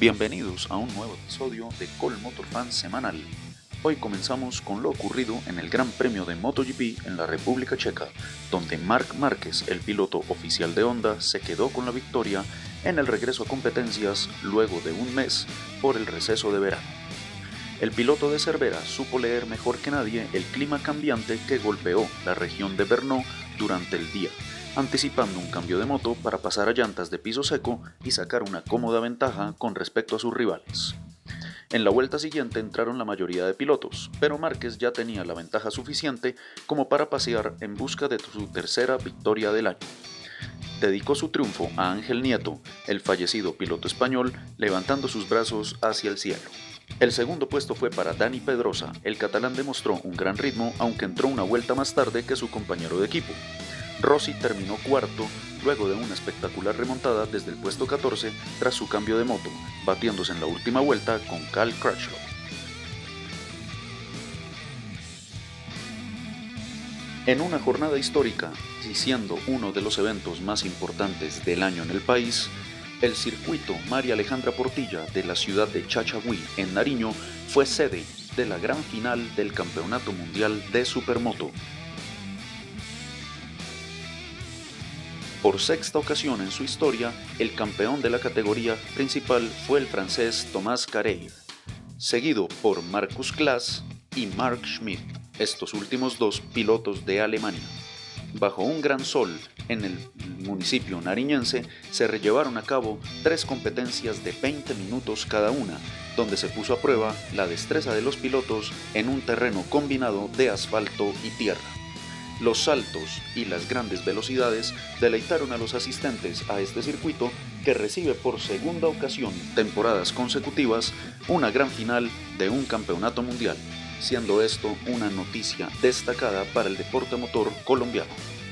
Bienvenidos a un nuevo episodio de Col Motor Fan Semanal. Hoy comenzamos con lo ocurrido en el Gran Premio de MotoGP en la República Checa, donde Marc Márquez, el piloto oficial de Honda, se quedó con la victoria en el regreso a competencias luego de un mes por el receso de verano. El piloto de Cervera supo leer mejor que nadie el clima cambiante que golpeó la región de Brno durante el día, anticipando un cambio de moto para pasar a llantas de piso seco y sacar una cómoda ventaja con respecto a sus rivales. En la vuelta siguiente entraron la mayoría de pilotos, pero Márquez ya tenía la ventaja suficiente como para pasear en busca de su tercera victoria del año. Dedicó su triunfo a Ángel Nieto, el fallecido piloto español, levantando sus brazos hacia el cielo. El segundo puesto fue para Dani Pedrosa. El catalán demostró un gran ritmo, aunque entró una vuelta más tarde que su compañero de equipo. Rossi terminó cuarto luego de una espectacular remontada desde el puesto 14 tras su cambio de moto, batiéndose en la última vuelta con Cal Crutchlow. En una jornada histórica, y siendo uno de los eventos más importantes del año en el país, el circuito María Alejandra Portilla de la ciudad de Chachagüí, en Nariño, fue sede de la gran final del Campeonato Mundial de Supermoto. Por sexta ocasión en su historia, el campeón de la categoría principal fue el francés Thomas Careil, seguido por Markus Klaas y Marc Schmidt, estos últimos dos pilotos de Alemania. Bajo un gran sol en el municipio nariñense se llevaron a cabo 3 competencias de 20 minutos cada una, donde se puso a prueba la destreza de los pilotos en un terreno combinado de asfalto y tierra. Los saltos y las grandes velocidades deleitaron a los asistentes a este circuito, que recibe por segunda ocasión, temporadas consecutivas, una gran final de un campeonato mundial, siendo esto una noticia destacada para el deporte motor colombiano.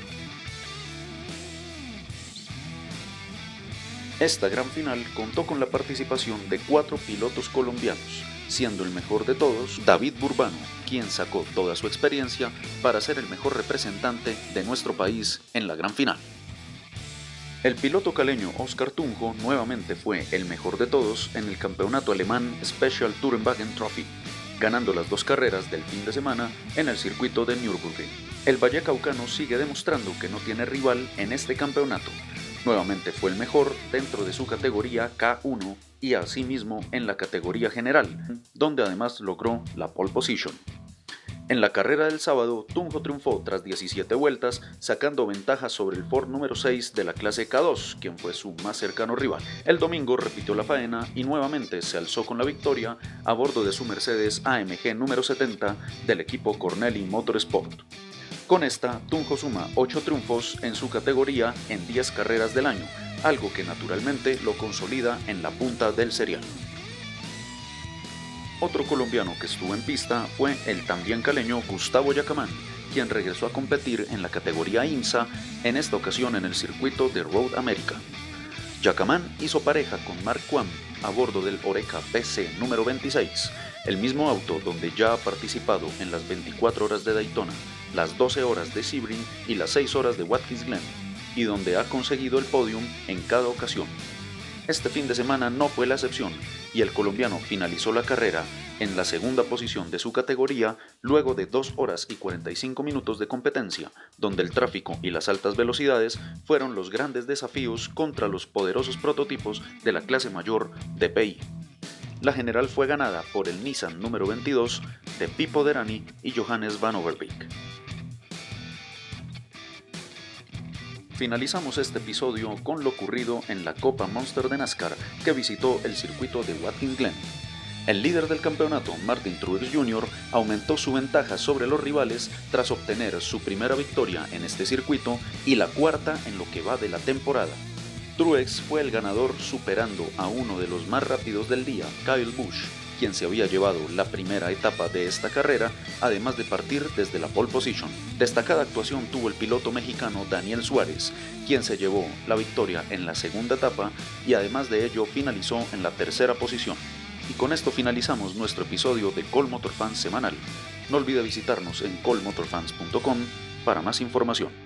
Esta gran final contó con la participación de 4 pilotos colombianos, siendo el mejor de todos David Burbano, quien sacó toda su experiencia para ser el mejor representante de nuestro país en la gran final. El piloto caleño Oscar Tunjo nuevamente fue el mejor de todos en el campeonato alemán Special Tourenwagen Trophy, ganando las 2 carreras del fin de semana en el circuito de Nürburgring. El vallecaucano sigue demostrando que no tiene rival en este campeonato. Nuevamente fue el mejor dentro de su categoría K1 y asimismo en la categoría general, donde además logró la pole position. En la carrera del sábado, Tunjo triunfó tras 17 vueltas, sacando ventaja sobre el Ford número 6 de la clase K2, quien fue su más cercano rival. El domingo repitió la faena y nuevamente se alzó con la victoria a bordo de su Mercedes AMG número 70 del equipo Cornelli Motorsport. Con esta, Tunjo suma 8 triunfos en su categoría en 10 carreras del año, algo que naturalmente lo consolida en la punta del serial. Otro colombiano que estuvo en pista fue el también caleño Gustavo Yacamán, quien regresó a competir en la categoría IMSA, en esta ocasión en el circuito de Road America. Yacamán hizo pareja con Marc Quam a bordo del Oreca PC número 26, el mismo auto donde ya ha participado en las 24 horas de Daytona, las 12 horas de Sebring y las 6 horas de Watkins Glen, y donde ha conseguido el podium en cada ocasión. Este fin de semana no fue la excepción, y el colombiano finalizó la carrera en la segunda posición de su categoría luego de 2 horas y 45 minutos de competencia, donde el tráfico y las altas velocidades fueron los grandes desafíos contra los poderosos prototipos de la clase mayor DPI. La general fue ganada por el Nissan número 22 de Pipo Derani y Johannes Van Overbeek. Finalizamos este episodio con lo ocurrido en la Copa Monster de NASCAR, que visitó el circuito de Watkins Glen. El líder del campeonato, Martin Truex Jr., aumentó su ventaja sobre los rivales tras obtener su primera victoria en este circuito y la cuarta en lo que va de la temporada. Truex fue el ganador, superando a uno de los más rápidos del día, Kyle Busch, quien se había llevado la primera etapa de esta carrera, además de partir desde la pole position. Destacada actuación tuvo el piloto mexicano Daniel Suárez, quien se llevó la victoria en la segunda etapa y además de ello finalizó en la tercera posición. Y con esto finalizamos nuestro episodio de Col Motor Fans semanal. No olvide visitarnos en colmotorfans.com para más información.